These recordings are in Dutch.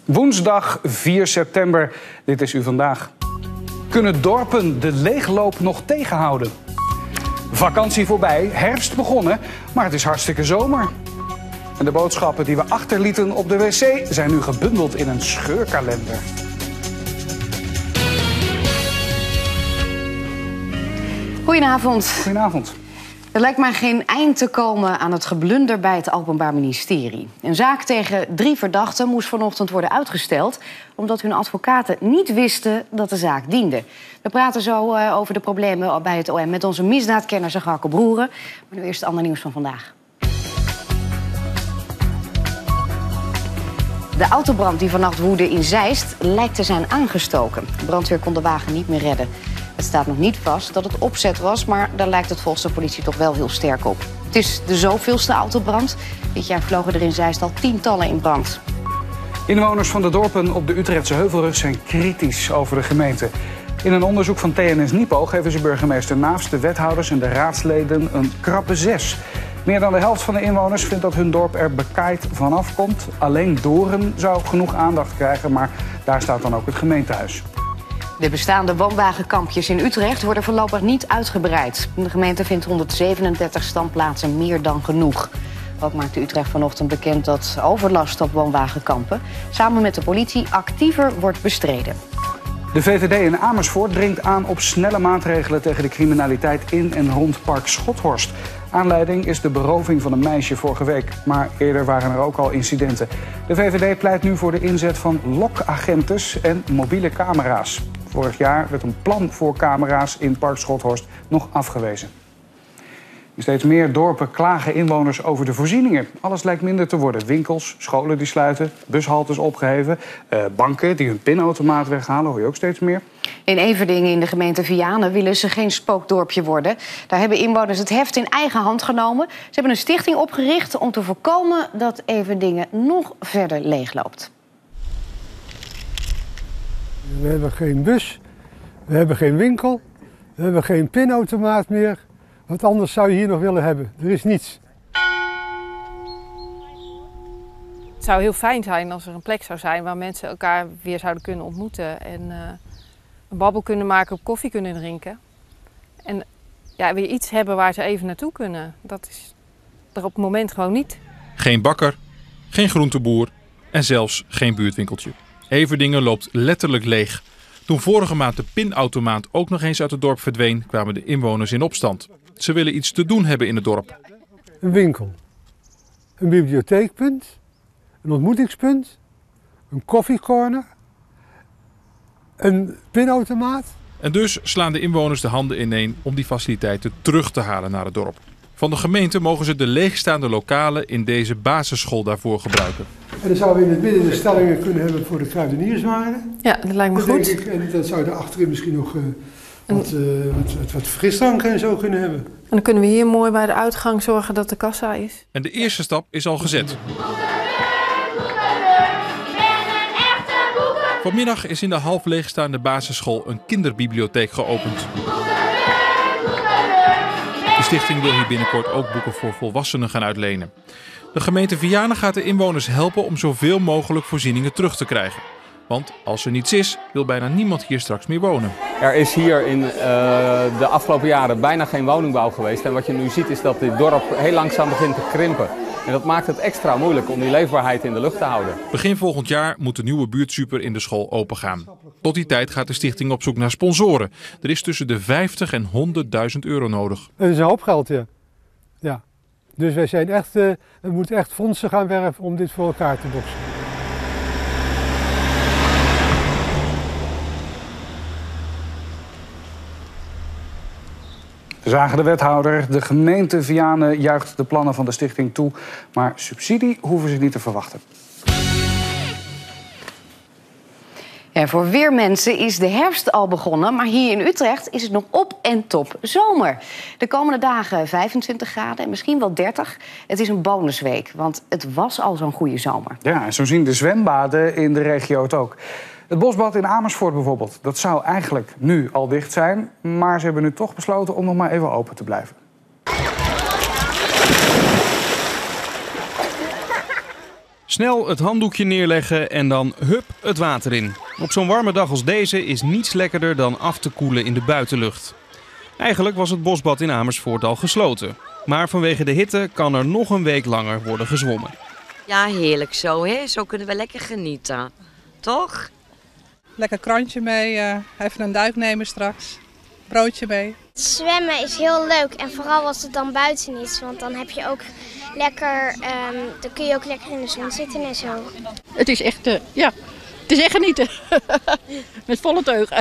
Woensdag 4 september, dit is U Vandaag. Kunnen dorpen de leegloop nog tegenhouden? Vakantie voorbij, herfst begonnen, maar het is hartstikke zomer. En de boodschappen die we achterlieten op de wc zijn nu gebundeld in een scheurkalender. Goedenavond. Goedenavond. Er lijkt maar geen eind te komen aan het geblunder bij het Openbaar Ministerie. Een zaak tegen 3 verdachten moest vanochtend worden uitgesteld, omdat hun advocaten niet wisten dat de zaak diende. We praten zo over de problemen bij het OM met onze misdaadkenner Zagarco Broeren. Maar nu eerst het ander nieuws van vandaag. De autobrand die vannacht woedde in Zeist lijkt te zijn aangestoken. De brandweer kon de wagen niet meer redden. Het staat nog niet vast dat het opzet was, maar daar lijkt het volgens de politie toch wel heel sterk op. Het is de zoveelste autobrand. Dit jaar vlogen er in Zeist al tientallen in brand. Inwoners van de dorpen op de Utrechtse Heuvelrug zijn kritisch over de gemeente. In een onderzoek van TNS-Nipo geven ze burgemeester Naafs, de wethouders en de raadsleden een krappe 6. Meer dan de helft van de inwoners vindt dat hun dorp er bekaaid vanaf komt. Alleen Doorn zou genoeg aandacht krijgen, maar daar staat dan ook het gemeentehuis. De bestaande woonwagenkampjes in Utrecht worden voorlopig niet uitgebreid. De gemeente vindt 137 standplaatsen meer dan genoeg. Ook maakte Utrecht vanochtend bekend dat overlast op woonwagenkampen samen met de politie actiever wordt bestreden. De VVD in Amersfoort dringt aan op snelle maatregelen tegen de criminaliteit in en rond Park Schothorst. Aanleiding is de beroving van een meisje vorige week, maar eerder waren er ook al incidenten. De VVD pleit nu voor de inzet van lokagentes en mobiele camera's. Vorig jaar werd een plan voor camera's in Park Schothorst nog afgewezen. In steeds meer dorpen klagen inwoners over de voorzieningen. Alles lijkt minder te worden. Winkels, scholen die sluiten, bushaltes opgeheven, banken die hun pinautomaat weghalen, hoor je ook steeds meer. In Everdingen in de gemeente Vianen willen ze geen spookdorpje worden. Daar hebben inwoners het heft in eigen hand genomen. Ze hebben een stichting opgericht om te voorkomen dat Everdingen nog verder leegloopt. We hebben geen bus, we hebben geen winkel, we hebben geen pinautomaat meer. Wat anders zou je hier nog willen hebben? Er is niets. Het zou heel fijn zijn als er een plek zou zijn waar mensen elkaar weer zouden kunnen ontmoeten. En een babbel kunnen maken, op koffie kunnen drinken. En ja, weer iets hebben waar ze even naartoe kunnen. Dat is er op het moment gewoon niet. Geen bakker, geen groenteboer en zelfs geen buurtwinkeltje. Everdingen loopt letterlijk leeg. Toen vorige maand de pinautomaat ook nog eens uit het dorp verdween, kwamen de inwoners in opstand. Ze willen iets te doen hebben in het dorp. Een winkel, een bibliotheekpunt, een ontmoetingspunt, een koffiecorner, een pinautomaat. En dus slaan de inwoners de handen ineen om die faciliteiten terug te halen naar het dorp. Van de gemeente mogen ze de leegstaande lokalen in deze basisschool daarvoor gebruiken. En dan zouden we in het midden de stellingen kunnen hebben voor de kruidenierswaren. Ja, dat lijkt me goed. Denk ik. En dan zou je achterin misschien nog wat frisdranken en zo kunnen hebben. En dan kunnen we hier mooi bij de uitgang zorgen dat de kassa is. En de eerste stap is al gezet. Vanmiddag is in de half leegstaande basisschool een kinderbibliotheek geopend. De stichting wil hier binnenkort ook boeken voor volwassenen gaan uitlenen. De gemeente Vianen gaat de inwoners helpen om zoveel mogelijk voorzieningen terug te krijgen. Want als er niets is, wil bijna niemand hier straks meer wonen. Er is hier in de afgelopen jaren bijna geen woningbouw geweest. En wat je nu ziet is dat dit dorp heel langzaam begint te krimpen. En dat maakt het extra moeilijk om die leefbaarheid in de lucht te houden. Begin volgend jaar moet de nieuwe buurtsuper in de school opengaan. Tot die tijd gaat de stichting op zoek naar sponsoren. Er is tussen de 50 en 100.000 euro nodig. Dat is een hoop geld, ja. Dus wij zijn echt, we moeten echt fondsen gaan werven om dit voor elkaar te boksen. We zagen de wethouder. De gemeente Vianen juicht de plannen van de stichting toe. Maar subsidie hoeven ze niet te verwachten. En voor weermensen is de herfst al begonnen, maar hier in Utrecht is het nog op en top zomer. De komende dagen 25 graden en misschien wel 30. Het is een bonusweek, want het was al zo'n goede zomer. Ja, en zo zien de zwembaden in de regio het ook. Het bosbad in Amersfoort bijvoorbeeld, dat zou eigenlijk nu al dicht zijn. Maar ze hebben nu toch besloten om nog maar even open te blijven. Snel het handdoekje neerleggen en dan hup het water in. Op zo'n warme dag als deze is niets lekkerder dan af te koelen in de buitenlucht. Eigenlijk was het bosbad in Amersfoort al gesloten. Maar vanwege de hitte kan er nog een week langer worden gezwommen. Ja, heerlijk zo, hè? Zo kunnen we lekker genieten. Toch? Lekker krantje mee, even een duik nemen straks. Broodje mee. Zwemmen is heel leuk en vooral als het dan buiten is, want dan heb je ook lekker, dan kun je ook lekker in de zon zitten en zo. Het is echt, het is echt genieten. Met volle teugen.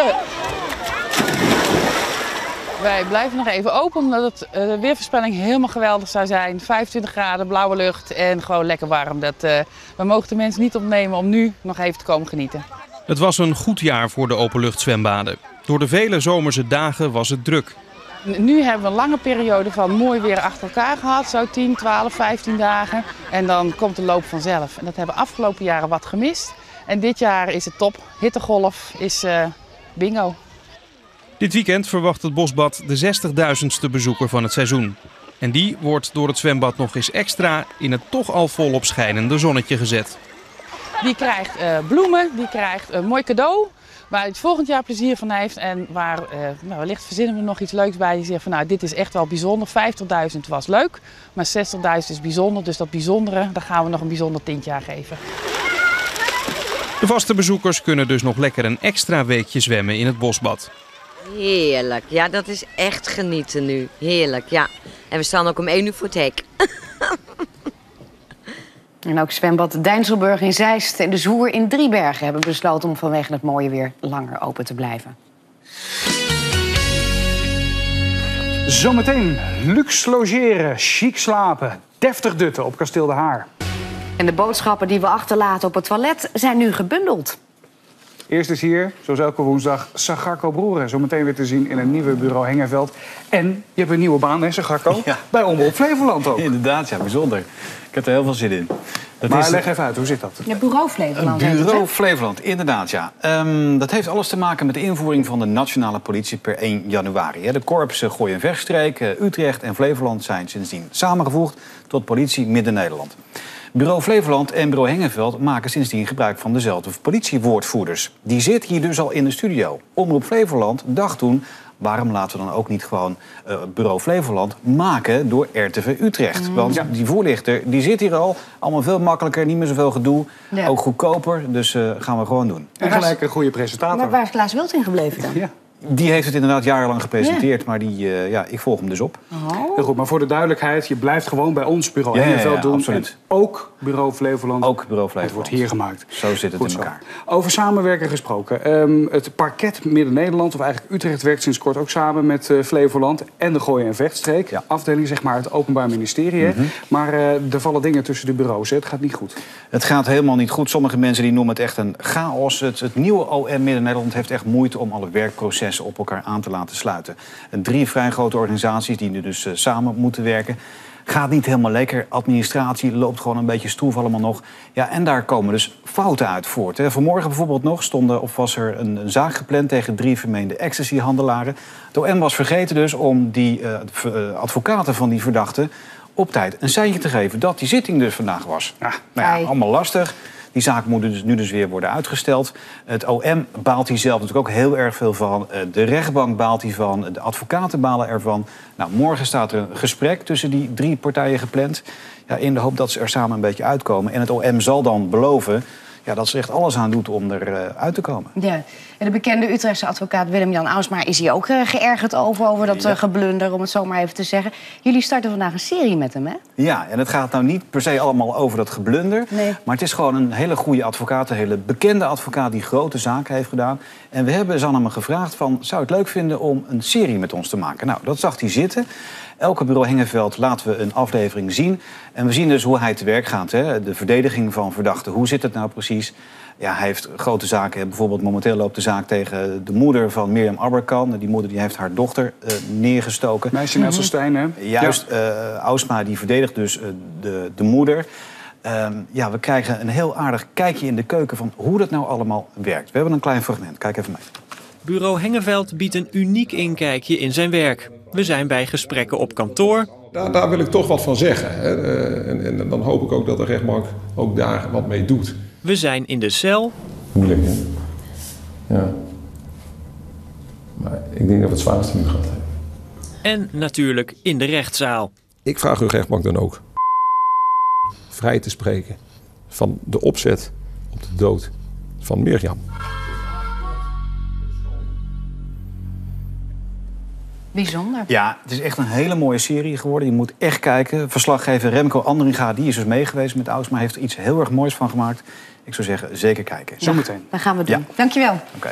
Wij blijven nog even open omdat de weervoorspelling helemaal geweldig zou zijn. 25 graden, blauwe lucht en gewoon lekker warm. We mogen de mensen niet opnemen om nu nog even te komen genieten. Het was een goed jaar voor de openluchtzwembaden. Door de vele zomerse dagen was het druk. Nu hebben we een lange periode van mooi weer achter elkaar gehad. Zo 10, 12, 15 dagen. En dan komt de loop vanzelf. En dat hebben we afgelopen jaren wat gemist. En dit jaar is het top. Hittegolf is bingo. Dit weekend verwacht het bosbad de 60.000ste bezoeker van het seizoen. En die wordt door het zwembad nog eens extra in het toch al volop schijnende zonnetje gezet. Die krijgt bloemen, die krijgt een mooi cadeau waar hij het volgend jaar plezier van heeft. En waar wellicht verzinnen we nog iets leuks bij. Die zegt van nou, dit is echt wel bijzonder. 50.000 was leuk, maar 60.000 is bijzonder. Dus dat bijzondere, daar gaan we nog een bijzonder tintje aan geven. De vaste bezoekers kunnen dus nog lekker een extra weekje zwemmen in het bosbad. Heerlijk. Ja, dat is echt genieten nu. Heerlijk, ja. En we staan ook om 1 uur voor het hek. En ook zwembad Dijnselburg in Zeist en de Zoer in Driebergen hebben besloten om vanwege het mooie weer langer open te blijven. Zometeen luxe logeren, chic slapen, deftig dutten op Kasteel de Haar. En de boodschappen die we achterlaten op het toilet zijn nu gebundeld. Eerst is hier, zoals elke woensdag, Sagarco Broeren. Zometeen weer te zien in een nieuwe bureau Hengeveldt. En je hebt een nieuwe baan, hè, Sagarco? Ja. Bij Omroep Flevoland ook. Inderdaad, ja, bijzonder. Ik heb er heel veel zin in. Maar leg even uit, hoe zit dat? Ja, Bureau Flevoland. Bureau Flevoland, inderdaad, ja. Dat heeft alles te maken met de invoering van de nationale politie per 1 januari. De korpsen Gooi- en Vechtstreek, Utrecht en Flevoland zijn sindsdien samengevoegd tot politie Midden-Nederland. Bureau Flevoland en Bureau Hengeveldt maken sindsdien gebruik van dezelfde politiewoordvoerders. Die zit hier dus al in de studio. Omroep Flevoland dacht toen, waarom laten we dan ook niet gewoon Bureau Flevoland maken door RTV Utrecht? Want die voorlichter die zit hier al, allemaal veel makkelijker, niet meer zoveel gedoe, ook goedkoper. Dus gaan we gewoon doen. En gelijk een goede presentator. Maar waar is Klaas Wilting gebleven dan? Ja. Die heeft het inderdaad jarenlang gepresenteerd, maar ik volg hem dus op. Heel goed, maar voor de duidelijkheid, je blijft gewoon bij ons Bureau Hengeveldt doen. Absoluut. En ook Bureau Flevoland. Ook Bureau Flevoland. Het wordt hier gemaakt. Zo zit het goed in elkaar. Over samenwerken gesproken. Het parket Midden-Nederland, of eigenlijk Utrecht, werkt sinds kort ook samen met Flevoland en de Gooi- en Vechtstreek. Ja. Afdeling, zeg maar, het Openbaar Ministerie. Maar er vallen dingen tussen de bureaus. Hè. Het gaat niet goed. Het gaat helemaal niet goed. Sommige mensen die noemen het echt een chaos. Het nieuwe OM Midden-Nederland heeft echt moeite om alle werkprocessen op elkaar aan te laten sluiten. 3 vrij grote organisaties die nu dus samen moeten werken. Gaat niet helemaal lekker. Administratie loopt gewoon een beetje stroef allemaal nog. Ja, en daar komen dus fouten uit voort. Vanmorgen bijvoorbeeld nog was er een zaak gepland tegen 3 vermeende ecstasy-handelaren. Het OM was vergeten dus om die advocaten van die verdachten op tijd een seintje te geven dat die zitting dus vandaag was. Allemaal lastig. Die zaak moet nu dus weer worden uitgesteld. Het OM baalt hier zelf natuurlijk ook heel erg veel van. De rechtbank baalt hiervan. De advocaten balen ervan. Nou, morgen staat er een gesprek tussen die 3 partijen gepland. Ja, in de hoop dat ze er samen een beetje uitkomen. En het OM zal dan beloven dat ze echt alles aan doet om eruit te komen. Ja. En de bekende Utrechtse advocaat Willem-Jan Ausma is hier ook geërgerd over dat geblunder, om het zo maar even te zeggen. Jullie starten vandaag een serie met hem, hè? Ja, en het gaat nou niet per se allemaal over dat geblunder. Nee. Maar het is gewoon een hele goede advocaat, een hele bekende advocaat die grote zaken heeft gedaan. En we hebben Zanne gevraagd van, zou je het leuk vinden om een serie met ons te maken? Nou, dat zag hij zitten. Elke Bureau Hengeveldt laten we een aflevering zien. En we zien dus hoe hij te werk gaat. Hè? De verdediging van verdachten. Hoe zit het nou precies? Ja, hij heeft grote zaken. Bijvoorbeeld momenteel loopt de zaak tegen de moeder van Mirjam Aberkan. Die moeder die heeft haar dochter neergestoken. Meisje Nelson Stein, hè? Juist, Ausma die verdedigt dus de moeder. We krijgen een heel aardig kijkje in de keuken van hoe dat nou allemaal werkt. We hebben een klein fragment. Kijk even mee. Bureau Hengeveldt biedt een uniek inkijkje in zijn werk. We zijn bij gesprekken op kantoor. Daar wil ik toch wat van zeggen. Hè. En dan hoop ik ook dat de rechtbank ook daar wat mee doet. We zijn in de cel. Moeilijk, hè? Ja. Maar ik denk dat we het zwaarste nu gehad hebben. En natuurlijk in de rechtszaal. Ik vraag uw rechtbank dan ook vrij te spreken van de opzet op de dood van Mirjam. Bijzonder. Ja, het is echt een hele mooie serie geworden. Je moet echt kijken. Verslaggever Remco Andringa, die is dus meegeweest met Ausma, heeft er iets heel erg moois van gemaakt. Ik zou zeggen, zeker kijken. Zometeen. Dat gaan we doen. Ja. Dankjewel. Oké.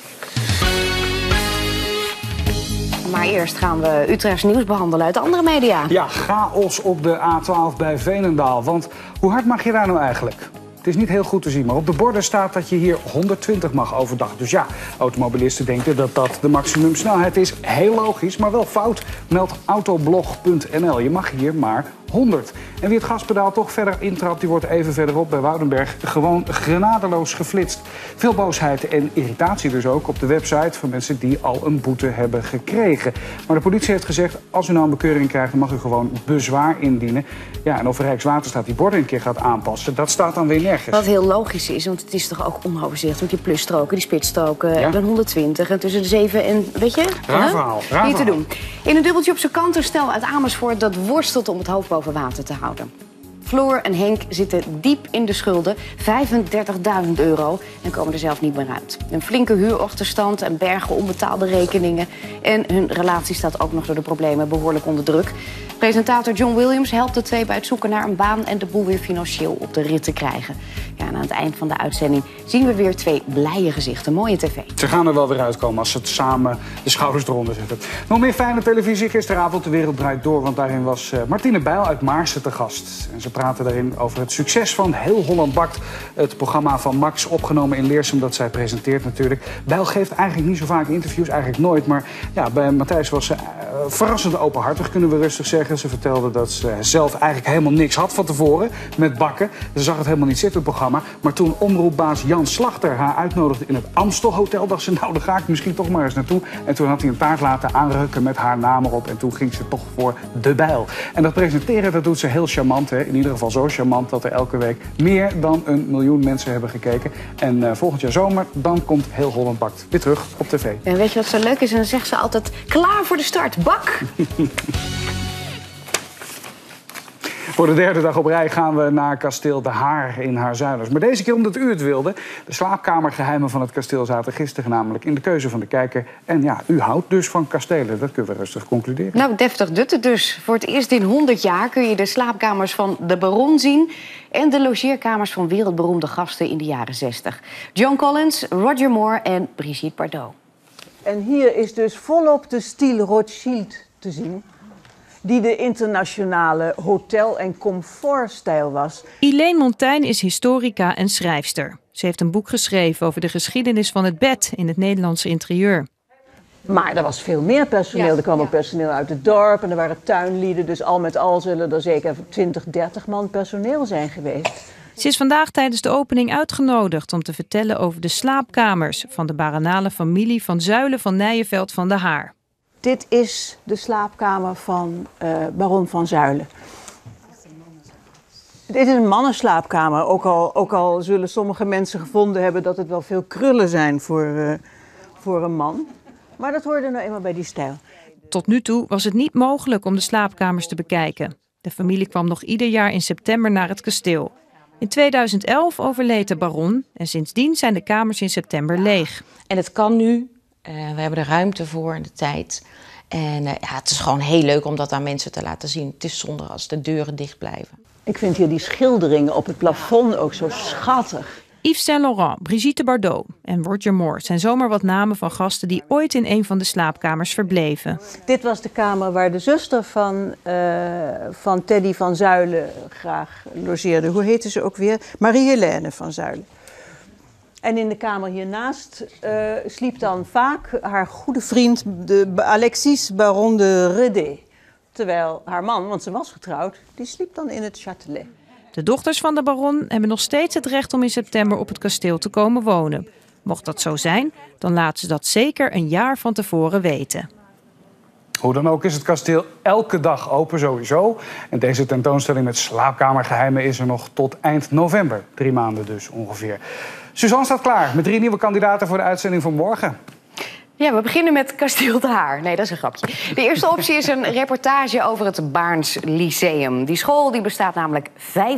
Maar eerst gaan we Utrechts nieuws behandelen uit de andere media. Ja, chaos op de A12 bij Veenendaal. Want hoe hard mag je daar nou eigenlijk? Het is niet heel goed te zien, maar op de borden staat dat je hier 120 mag overdag. Dus ja, automobilisten denken dat dat de maximumsnelheid is. Heel logisch, maar wel fout, meldt autoblog.nl. Je mag hier maar 100. En wie het gaspedaal toch verder intrapt, die wordt even verderop bij Woudenberg gewoon genadeloos geflitst. Veel boosheid en irritatie dus ook op de website van mensen die al een boete hebben gekregen. Maar de politie heeft gezegd, als u nou een bekeuring krijgt, dan mag u gewoon bezwaar indienen. Ja, en of Rijkswaterstaat die borden een keer gaat aanpassen, dat staat dan weer nergens. Wat heel logisch is, want het is toch ook onoverzichtelijk. Want je plusstroken, die spitsstroken, dan 120 en tussen de 7 en, weet je? Raar verhaal. Niet te doen. In een dubbeltje op zijn kant een stel uit Amersfoort dat worstelt om het hoofd boven water te houden. Floor en Henk zitten diep in de schulden, €35.000, en komen er zelf niet meer uit. Een flinke huurachterstand en bergen onbetaalde rekeningen. En hun relatie staat ook nog door de problemen behoorlijk onder druk. Presentator John Williams helpt de twee bij het zoeken naar een baan en de boel weer financieel op de rit te krijgen. Ja, en aan het eind van de uitzending zien we weer twee blije gezichten. Mooie tv. Ze gaan er wel weer uitkomen als ze het samen de schouders eronder zetten. Nog meer fijne televisie gisteravond. De Wereld Draait Door, want daarin was Martine Bijl uit Maarsen te gast. En ze praten daarin over het succes van Heel Holland Bakt. Het programma van Max, opgenomen in Leersum, dat zij presenteert natuurlijk. Bijl geeft eigenlijk niet zo vaak interviews, eigenlijk nooit. Maar ja, bij Matthijs was ze verrassend openhartig, kunnen we rustig zeggen. Ze vertelde dat ze zelf eigenlijk helemaal niks had van tevoren met bakken. Ze zag het helemaal niet zitten, het programma. Maar toen omroepbaas Jan Slachter haar uitnodigde in het Amstelhotel, dacht ze, nou, daar ga ik misschien toch maar eens naartoe. En toen had hij een taart laten aanrukken met haar naam erop. En toen ging ze toch voor de Bijl. En dat presenteren, dat doet ze heel charmant. Hè? In ieder geval zo charmant dat er elke week meer dan 1 miljoen mensen hebben gekeken. En volgend jaar zomer, dan komt Heel Holland Bakt weer terug op tv. En weet je wat zo leuk is? En dan zegt ze altijd, klaar voor de start, bak! Voor de derde dag op rij gaan we naar kasteel De Haar in Haarzuilens. Maar deze keer omdat u het wilde. De slaapkamergeheimen van het kasteel zaten gisteren namelijk in de keuze van de kijker. En ja, u houdt dus van kastelen. Dat kunnen we rustig concluderen. Nou, deftig dutte dus. Voor het eerst in 100 jaar kun je de slaapkamers van de Baron zien en de logeerkamers van wereldberoemde gasten in de jaren 60. Joan Collins, Roger Moore en Brigitte Bardot. En hier is dus volop de stijl Rothschild te zien, die de internationale hotel- en comfortstijl was. Elaine Montaigne is historica en schrijfster. Ze heeft een boek geschreven over de geschiedenis van het bed in het Nederlandse interieur. Maar er was veel meer personeel. Ja, er kwam ook personeel uit het dorp en er waren tuinlieden. Dus al met al zullen er zeker 20, 30 man personeel zijn geweest. Ze is vandaag tijdens de opening uitgenodigd om te vertellen over de slaapkamers van de baronale familie van Zuilen van Nijenveld van de Haar. Dit is de slaapkamer van baron van Zuilen. Dit is een mannenslaapkamer. Ook al zullen sommige mensen gevonden hebben dat het wel veel krullen zijn voor een man. Maar dat hoorde nou eenmaal bij die stijl. Tot nu toe was het niet mogelijk om de slaapkamers te bekijken. De familie kwam nog ieder jaar in september naar het kasteel. In 2011 overleed de baron en sindsdien zijn de kamers in september leeg. En het kan nu. We hebben er ruimte voor en de tijd. En het is gewoon heel leuk om dat aan mensen te laten zien. Het is zonde als de deuren dicht blijven. Ik vind hier die schilderingen op het plafond ook zo schattig. Yves Saint Laurent, Brigitte Bardot en Roger Moore zijn zomaar wat namen van gasten die ooit in een van de slaapkamers verbleven. Dit was de kamer waar de zuster van Teddy van Zuilen graag logeerde. Hoe heette ze ook weer? Marie-Hélène van Zuilen. En in de kamer hiernaast sliep dan vaak haar goede vriend Alexis Baron de Redé. Terwijl haar man, want ze was getrouwd, die sliep dan in het Châtelet. De dochters van de baron hebben nog steeds het recht om in september op het kasteel te komen wonen. Mocht dat zo zijn, dan laten ze dat zeker een jaar van tevoren weten. Hoe dan ook is het kasteel elke dag open sowieso. En deze tentoonstelling met slaapkamergeheimen is er nog tot eind november. 3 maanden dus ongeveer. Suzanne staat klaar met 3 nieuwe kandidaten voor de uitzending van morgen. Ja, we beginnen met Kasteel de Haar. Nee, dat is een grapje. De eerste optie is een reportage over het Baarns Lyceum. Die school die bestaat namelijk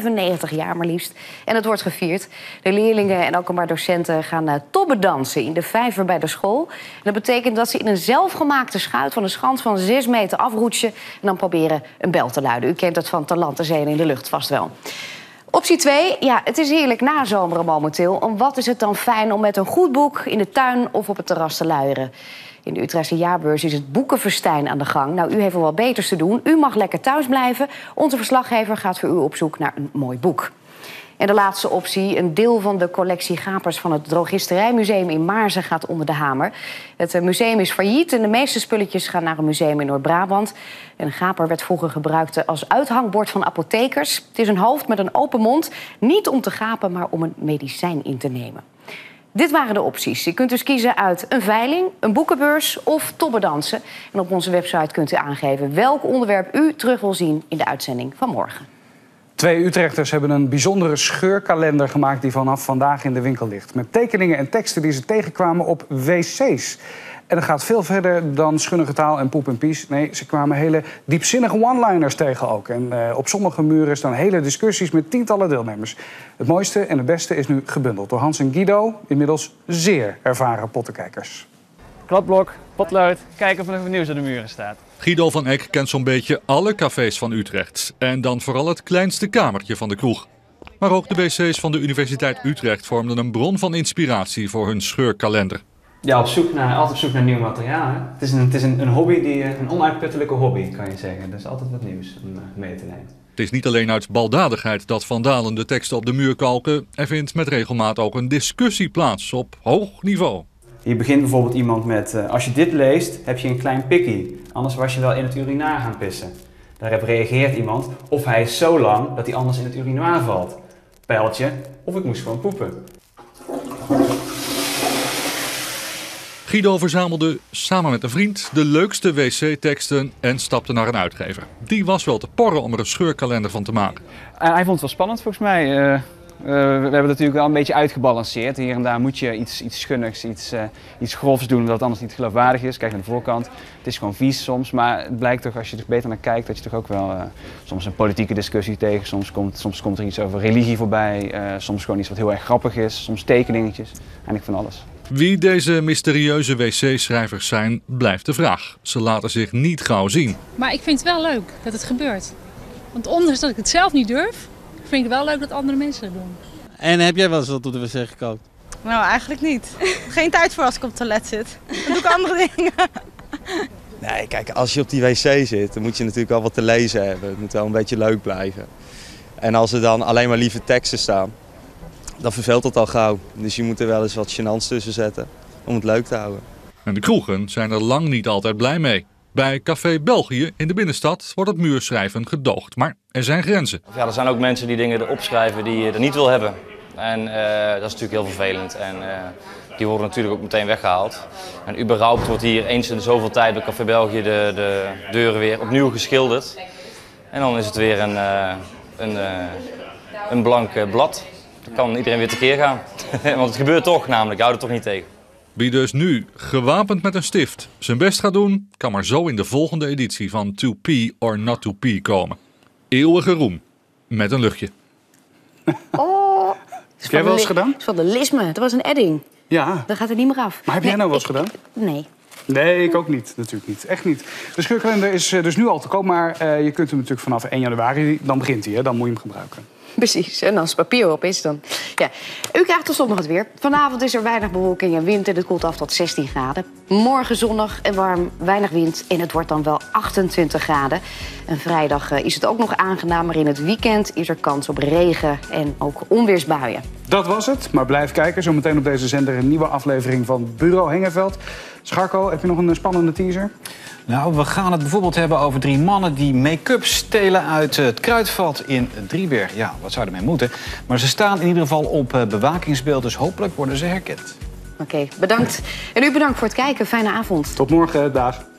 95 jaar maar liefst. En het wordt gevierd. De leerlingen en ook een paar docenten gaan tobben dansen in de vijver bij de school. En dat betekent dat ze in een zelfgemaakte schuit van een schans van 6 meter afroetsen en dan proberen een bel te luiden. U kent het van Talante Zeeën in de lucht vast wel. Optie 2, ja, het is heerlijk nazomeren momenteel. En wat is het dan fijn om met een goed boek in de tuin of op het terras te luieren. In de Utrechtse jaarbeurs is het boekenfestijn aan de gang. Nou, u heeft wel wat beters te doen. U mag lekker thuis blijven. Onze verslaggever gaat voor u op zoek naar een mooi boek. En de laatste optie, een deel van de collectie gapers van het Drogisterijmuseum in Maarsen gaat onder de hamer. Het museum is failliet en de meeste spulletjes gaan naar een museum in Noord-Brabant. Een gaper werd vroeger gebruikt als uithangbord van apothekers. Het is een hoofd met een open mond, niet om te gapen, maar om een medicijn in te nemen. Dit waren de opties. Je kunt dus kiezen uit een veiling, een boekenbeurs of tobbendansen. En op onze website kunt u aangeven welk onderwerp u terug wil zien in de uitzending van morgen. 2 Utrechters hebben een bijzondere scheurkalender gemaakt die vanaf vandaag in de winkel ligt. Met tekeningen en teksten die ze tegenkwamen op wc's. En dat gaat veel verder dan schunnige taal en poep en pies. Nee, ze kwamen hele diepzinnige one-liners tegen ook. En op sommige muren staan hele discussies met tientallen deelnemers. Het mooiste en het beste is nu gebundeld door Hans en Guido, inmiddels zeer ervaren pottenkijkers. Kladblok, potlood, kijken of er nog nieuws op de muren staat. Guido van Eck kent zo'n beetje alle cafés van Utrecht. En dan vooral het kleinste kamertje van de kroeg. Maar ook de wc's van de Universiteit Utrecht vormden een bron van inspiratie voor hun scheurkalender. Ja, altijd op zoek naar nieuw materiaal. Hè? Het is een hobby, een onuitputtelijke hobby, kan je zeggen. Er is altijd wat nieuws om mee te nemen. Het is niet alleen uit baldadigheid dat vandalen de teksten op de muur kalken. Er vindt met regelmaat ook een discussie plaats op hoog niveau. Hier begint bijvoorbeeld iemand met, als je dit leest, heb je een klein pikkie. Anders was je wel in het urinaar gaan pissen. Daarop reageert iemand, of hij is zo lang dat hij anders in het urinoir valt. Pijltje, of ik moest gewoon poepen. Guido verzamelde samen met een vriend de leukste wc-teksten en stapte naar een uitgever. Die was wel te porren om er een scheurkalender van te maken. Hij vond het wel spannend volgens mij. We hebben het natuurlijk wel een beetje uitgebalanceerd. Hier en daar moet je iets schunnigs, iets grofs doen, omdat het anders niet geloofwaardig is. Kijk naar de voorkant. Het is gewoon vies soms, maar het blijkt toch als je er beter naar kijkt dat je toch ook wel soms een politieke discussie tegen. Soms komt er iets over religie voorbij. Soms gewoon iets wat heel erg grappig is. Soms tekeningetjes. Eigenlijk van alles. Wie deze mysterieuze wc-schrijvers zijn, blijft de vraag. Ze laten zich niet gauw zien. Maar ik vind het wel leuk dat het gebeurt. Want ondanks dat ik het zelf niet durf, vind ik het wel leuk dat andere mensen het doen. En heb jij wel eens wat op de wc gekookt? Nou, eigenlijk niet. Geen tijd voor als ik op het toilet zit. Dan doe ik andere dingen. Nee, kijk, als je op die wc zit, dan moet je natuurlijk wel wat te lezen hebben. Het moet wel een beetje leuk blijven. En als er dan alleen maar lieve teksten staan, dan verveelt dat al gauw. Dus je moet er wel eens wat gênants tussen zetten om het leuk te houden. En de kroegen zijn er lang niet altijd blij mee. Bij Café België in de binnenstad wordt het muurschrijven gedoogd. Maar er zijn grenzen. Ja, er zijn ook mensen die dingen erop schrijven die je er niet wil hebben. En dat is natuurlijk heel vervelend. En die worden natuurlijk ook meteen weggehaald. En überhaupt wordt hier eens in de zoveel tijd bij Café België de deuren weer opnieuw geschilderd. En dan is het weer een blank blad. Dan kan iedereen weer tekeer gaan. Want het gebeurt toch namelijk, je houdt het toch niet tegen. Wie dus nu, gewapend met een stift, zijn best gaat doen, kan maar zo in de volgende editie van To Pee or Not To Pee komen. Eeuwige roem, met een luchtje. Oh, heb jij wel eens gedaan? Het is van de lisme, dat was een edding. Ja. Dat gaat er niet meer af. Maar heb jij nou wel eens gedaan? Nee. Nee, ik ook niet. Natuurlijk niet. Echt niet. De scheurkalender is dus nu al te koop, maar je kunt hem natuurlijk vanaf 1 januari, dan begint hij, hè? Dan moet je hem gebruiken. Precies, en als het papier op is dan... Ja. U krijgt tot slot nog het weer. Vanavond is er weinig bewolking en wind en het koelt af tot 16 graden. Morgen zonnig en warm, weinig wind en het wordt dan wel 28 graden. En vrijdag is het ook nog aangenaam, maar in het weekend is er kans op regen en ook onweersbuien. Dat was het, maar blijf kijken. Zometeen op deze zender een nieuwe aflevering van Bureau Hengeveld. Scharko, heb je nog een spannende teaser? Nou, we gaan het bijvoorbeeld hebben over 3 mannen die make-up stelen uit het kruidvat in Driebergen. Ja, wat zou ermee moeten? Maar ze staan in ieder geval op bewakingsbeeld, dus hopelijk worden ze herkend. Oké, bedankt. En u bedankt voor het kijken. Fijne avond. Tot morgen, dag.